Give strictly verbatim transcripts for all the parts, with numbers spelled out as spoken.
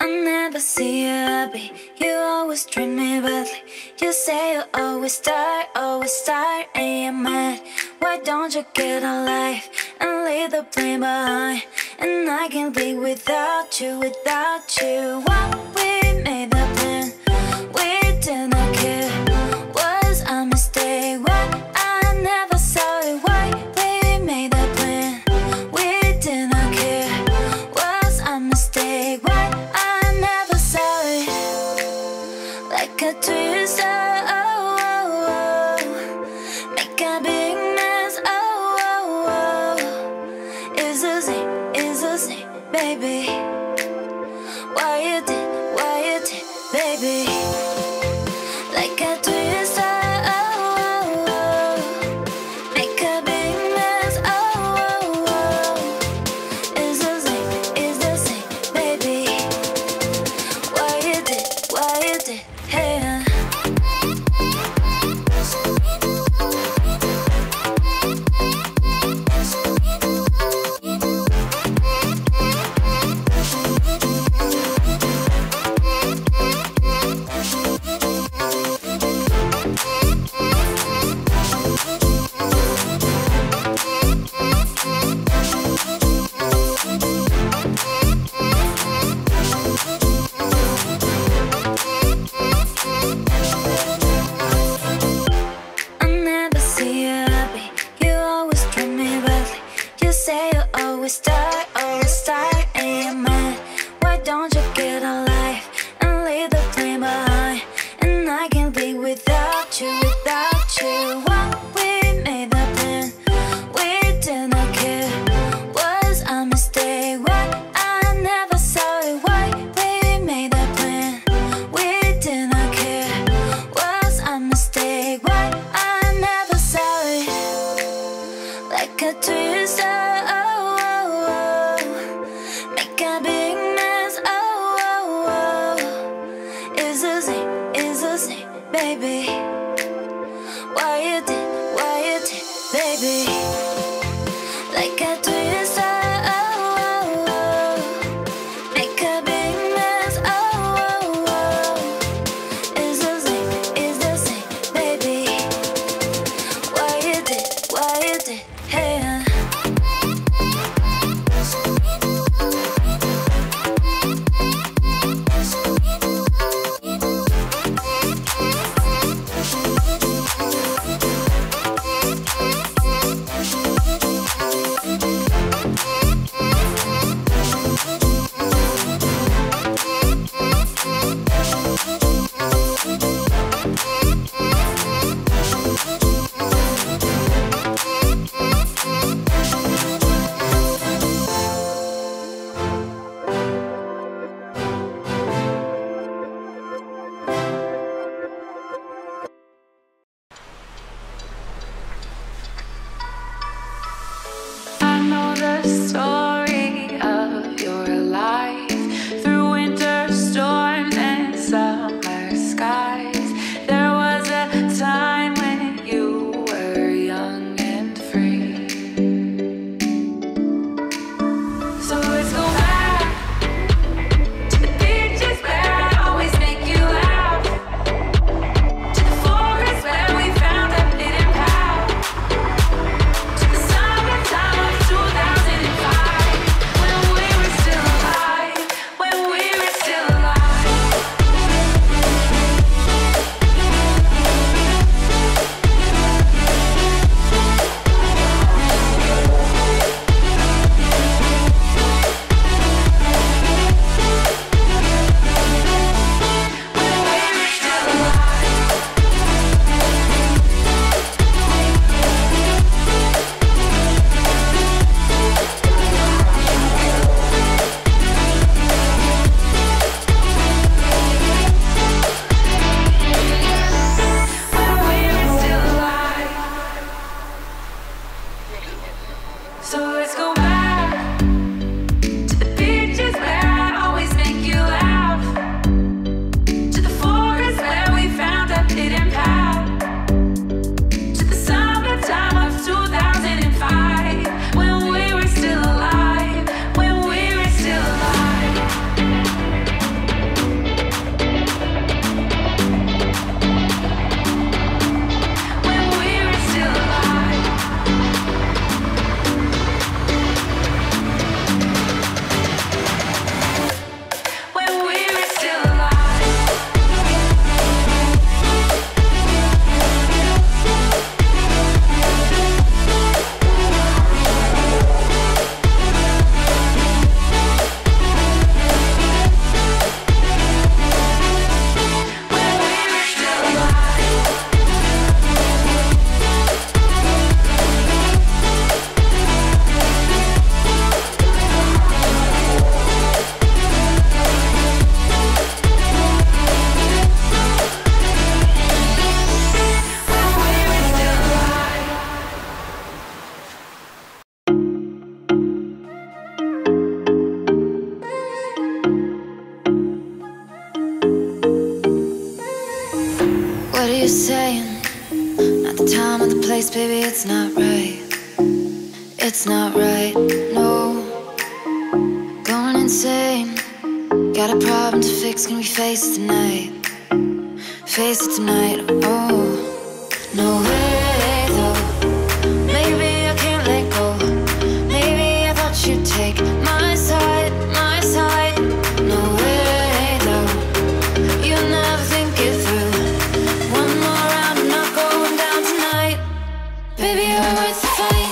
I never see you happy. You always treat me badly. You say you always start, always start, and you're mad. Why don't you get a life and leave the blame behind? And I can't be without you, without you. What we made the plan, we did not care. Was a mistake. What I never saw it. Why we made the plan, we did not care. Was a mistake. Why I never saw it. Like a twister, oh, oh, oh. Make a big mess, oh, oh, oh. It's the same, it's the same, baby. Why you did, why you did, baby. Like a twister, oh, oh, oh. Make a big mess, oh, oh, oh. It's the same, it's the same, baby. Why you did, why you did, hey. I never see you happy. You always treat me badly. You say you always start, always start, and you're mad. Why don't you get a life and leave the blame behind? And I can't be without you, without you. What we made the plan, we did not care. Was a mistake. What I never saw it. Why we made the plan, we did not care. Was a mistake. Why I never saw it. Like a twister, oh, oh, oh. Make a big mess, oh, oh, oh. It's the same, it's the same, baby. Why you did, why you did, baby. Like a twister, oh, oh, oh. Make a big mess, oh, oh, oh. It's the same, it's the same, baby. Why you did, why you did, hey. you're saying, not the time or the place, baby, it's not right. It's not right, no. Going insane, got a problem to fix, can we face it tonight? Face it tonight, oh. No way though, maybe I can't let go. Maybe I thought you'd take my side, my side. No way though, you'll never think it through. One more round, I'm not going down tonight. Baby, you're worth the fight.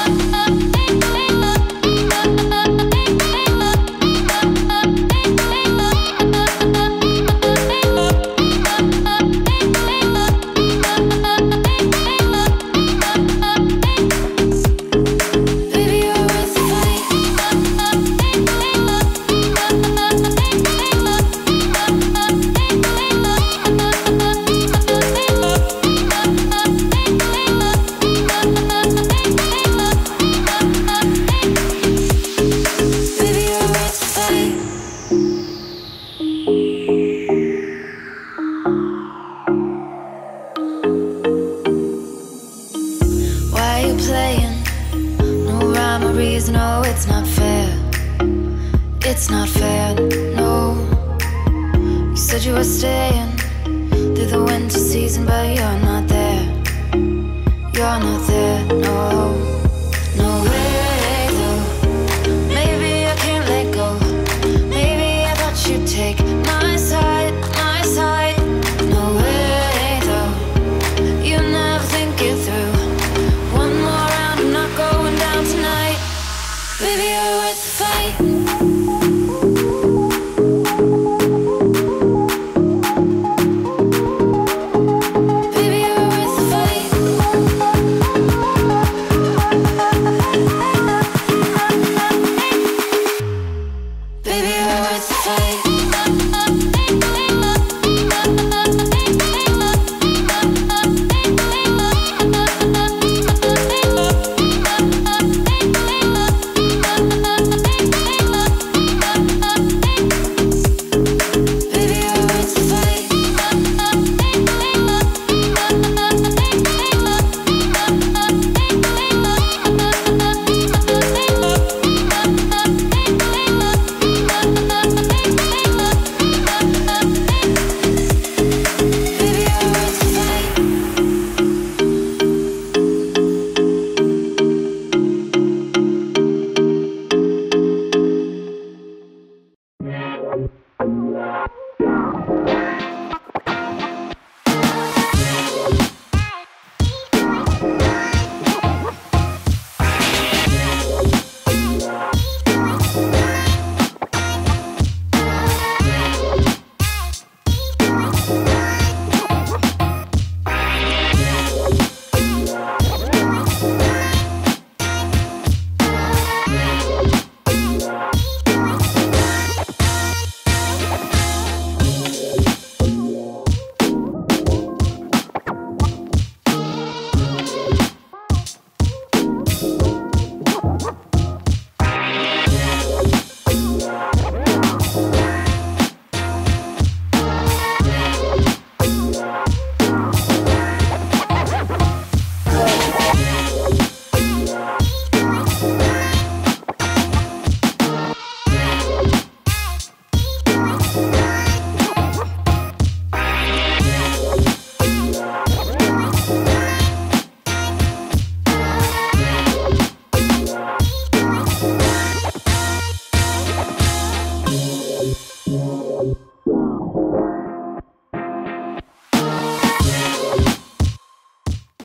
No, it's not fair. It's not fair, no. You said you were staying through the winter season, but you're not there. You're not there, no. No way though, maybe I can't let go. Maybe I thought you'd take my side, my side. No way though, you never think it through. One more round, I'm not going down tonight. Baby, you're worth the fight. Baby, you're worth the fight. Baby, you're worth the fight. Yeah.